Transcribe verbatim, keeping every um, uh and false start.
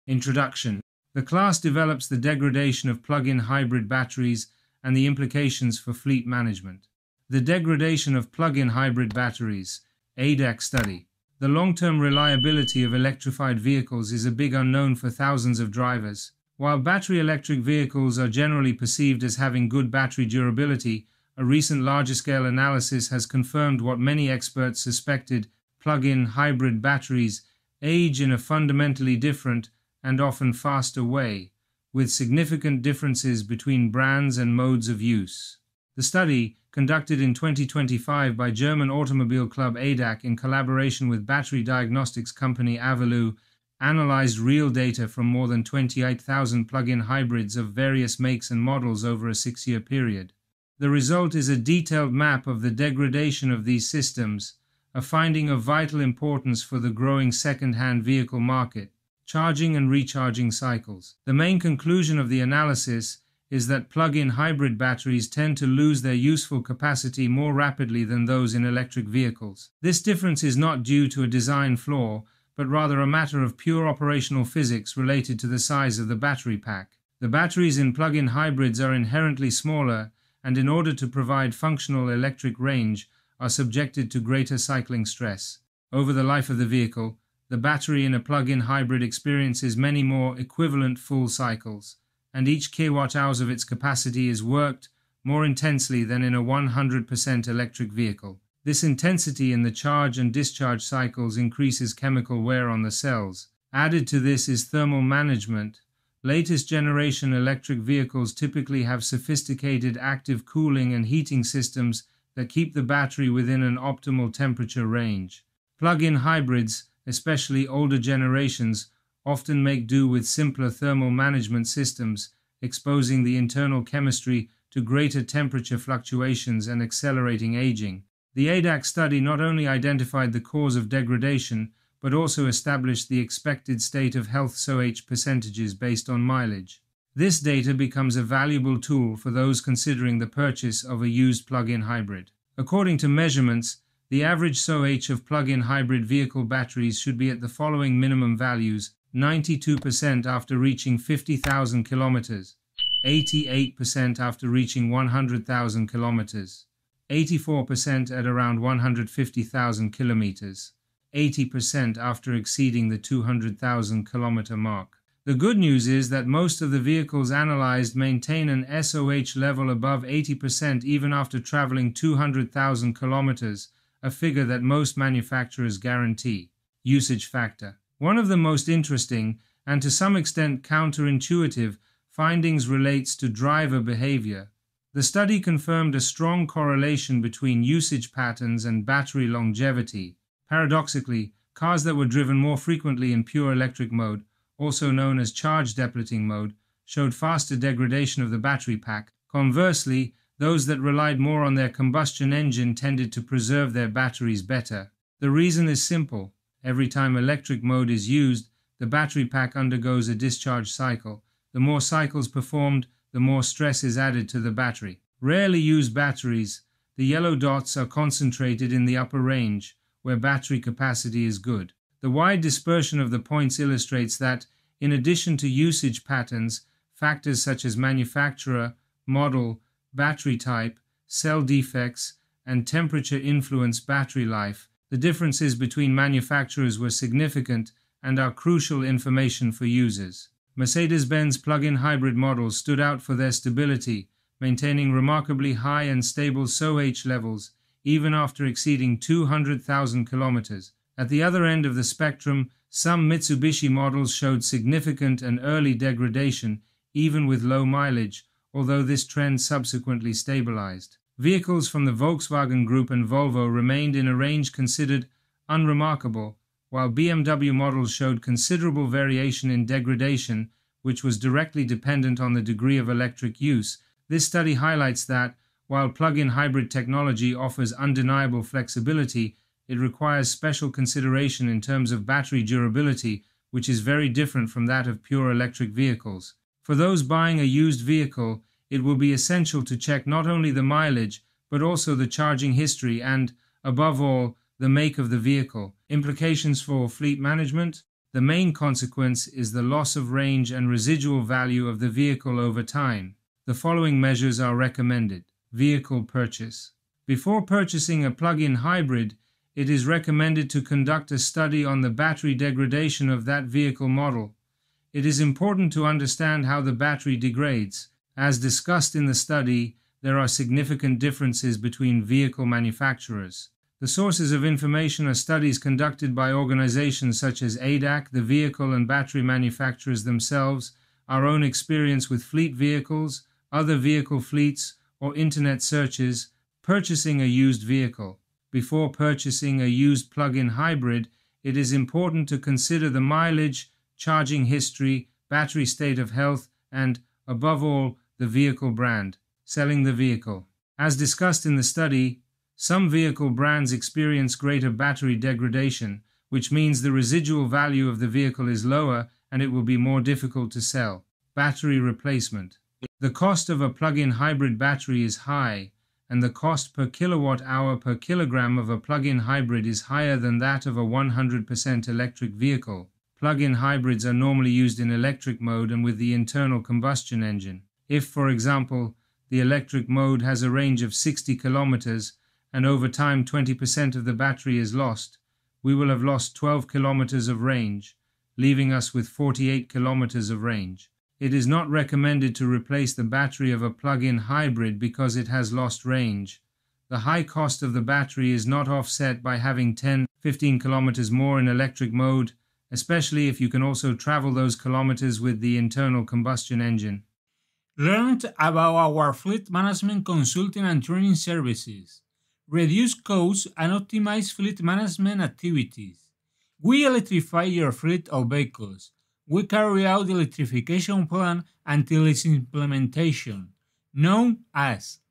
Introduction. The class develops the degradation of plug-in hybrid batteries and the implications for fleet management. The degradation of plug-in hybrid batteries, A D A C study. The long-term reliability of electrified vehicles is a big unknown for thousands of drivers. While battery electric vehicles are generally perceived as having good battery durability, a recent larger-scale analysis has confirmed what many experts suspected: plug-in hybrid batteries age in a fundamentally different and often faster way, with significant differences between brands and modes of use. The study, conducted in twenty twenty-five by German automobile club A D A C in collaboration with battery diagnostics company Aviloo, analyzed real data from more than twenty-eight thousand plug-in hybrids of various makes and models over a six-year period. The result is a detailed map of the degradation of these systems, a finding of vital importance for the growing second-hand vehicle market. Charging and recharging cycles. The main conclusion of the analysis is that plug-in hybrid batteries tend to lose their useful capacity more rapidly than those in electric vehicles. This difference is not due to a design flaw, but rather a matter of pure operational physics related to the size of the battery pack. The batteries in plug-in hybrids are inherently smaller, and in order to provide functional electric range, are subjected to greater cycling stress. Over the life of the vehicle, the battery in a plug-in hybrid experiences many more equivalent full cycles, and each kilowatt-hours of its capacity is worked more intensely than in a one hundred percent electric vehicle. This intensity in the charge and discharge cycles increases chemical wear on the cells. Added to this is thermal management. Latest generation electric vehicles typically have sophisticated active cooling and heating systems that keep the battery within an optimal temperature range. Plug-in hybrids, especially older generations, often make do with simpler thermal management systems, exposing the internal chemistry to greater temperature fluctuations and accelerating aging. The A D A C study not only identified the cause of degradation, but also established the expected state of health S O H percentages based on mileage. This data becomes a valuable tool for those considering the purchase of a used plug-in hybrid. According to measurements, the average S O H of plug-in hybrid vehicle batteries should be at the following minimum values: ninety-two percent after reaching fifty thousand kilometers, eighty-eight percent after reaching one hundred thousand kilometers, eighty-four percent at around one hundred fifty thousand kilometers, eighty percent after exceeding the two hundred thousand kilometer mark. The good news is that most of the vehicles analyzed maintain an S O H level above eighty percent even after traveling two hundred thousand kilometers, a figure that most manufacturers guarantee. Usage factor. One of the most interesting, and to some extent counterintuitive, findings relates to driver behavior. The study confirmed a strong correlation between usage patterns and battery longevity. Paradoxically, cars that were driven more frequently in pure electric mode, also known as charge depleting mode, showed faster degradation of the battery pack. Conversely, those that relied more on their combustion engine tended to preserve their batteries better. The reason is simple. Every time electric mode is used, the battery pack undergoes a discharge cycle. The more cycles performed, the more stress is added to the battery. Rarely used batteries, the yellow dots are concentrated in the upper range, where battery capacity is good. The wide dispersion of the points illustrates that, in addition to usage patterns, factors such as manufacturer, model, battery type, cell defects, and temperature influence battery life. The differences between manufacturers were significant and are crucial information for users. Mercedes-Benz plug-in hybrid models stood out for their stability, maintaining remarkably high and stable S O H levels even after exceeding two hundred thousand kilometers. At the other end of the spectrum, some Mitsubishi models showed significant and early degradation, even with low mileage, although this trend subsequently stabilized. Vehicles from the Volkswagen Group and Volvo remained in a range considered unremarkable, while B M W models showed considerable variation in degradation, which was directly dependent on the degree of electric use. This study highlights that, while plug-in hybrid technology offers undeniable flexibility, it requires special consideration in terms of battery durability, which is very different from that of pure electric vehicles. For those buying a used vehicle, it will be essential to check not only the mileage, but also the charging history and, above all, the make of the vehicle. Implications for fleet management. The main consequence is the loss of range and residual value of the vehicle over time. The following measures are recommended. Vehicle purchase. Before purchasing a plug-in hybrid, it is recommended to conduct a study on the battery degradation of that vehicle model. It is important to understand how the battery degrades. As discussed in the study, there are significant differences between vehicle manufacturers. The sources of information are studies conducted by organizations such as A D A C, the vehicle and battery manufacturers themselves, our own experience with fleet vehicles, other vehicle fleets, or internet searches. Purchasing a used vehicle. Before purchasing a used plug-in hybrid, it is important to consider the mileage, charging history, battery state of health, and, above all, the vehicle brand. Selling the vehicle. As discussed in the study, some vehicle brands experience greater battery degradation, which means the residual value of the vehicle is lower and it will be more difficult to sell. Battery replacement. The cost of a plug-in hybrid battery is high, and the cost per kilowatt hour per kilogram of a plug-in hybrid is higher than that of a one hundred percent electric vehicle. Plug-in hybrids are normally used in electric mode and with the internal combustion engine. If, for example, the electric mode has a range of sixty kilometers and over time twenty percent of the battery is lost, we will have lost twelve kilometers of range, leaving us with forty-eight kilometers of range. It is not recommended to replace the battery of a plug-in hybrid because it has lost range. The high cost of the battery is not offset by having ten to fifteen kilometers more in electric mode, especially if you can also travel those kilometers with the internal combustion engine. Learned about our fleet management consulting and training services. Reduce costs and optimize fleet management activities. We electrify your fleet of vehicles. We carry out the electrification plan until its implementation, known as